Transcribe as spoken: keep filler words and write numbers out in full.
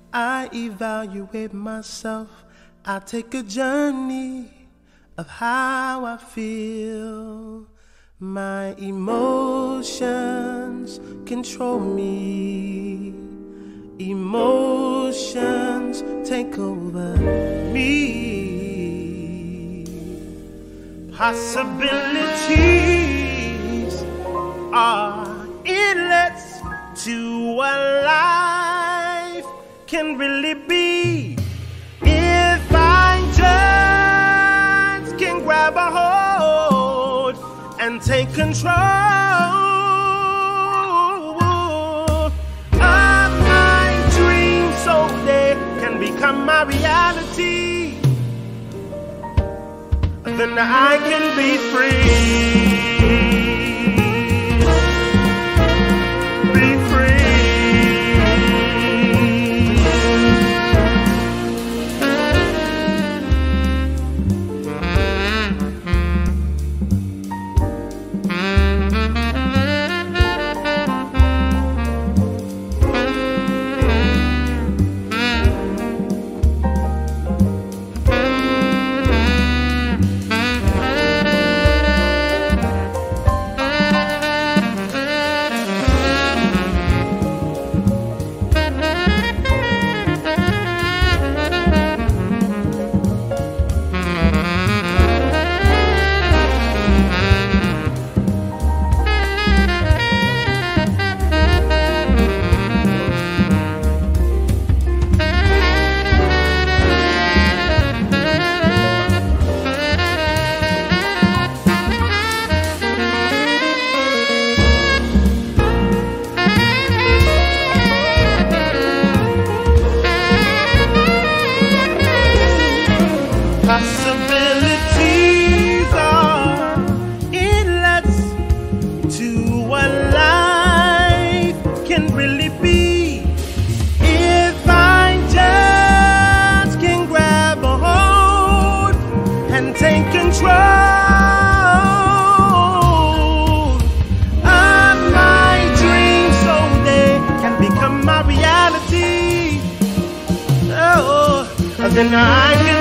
I evaluate myself. I take a journey of how I feel. My emotions control me. Emotions take over me. Possibilities are endless to what life can really be. If I just can grab a hold and take control of my dreams so they can become my reality, then I can be free. Then I can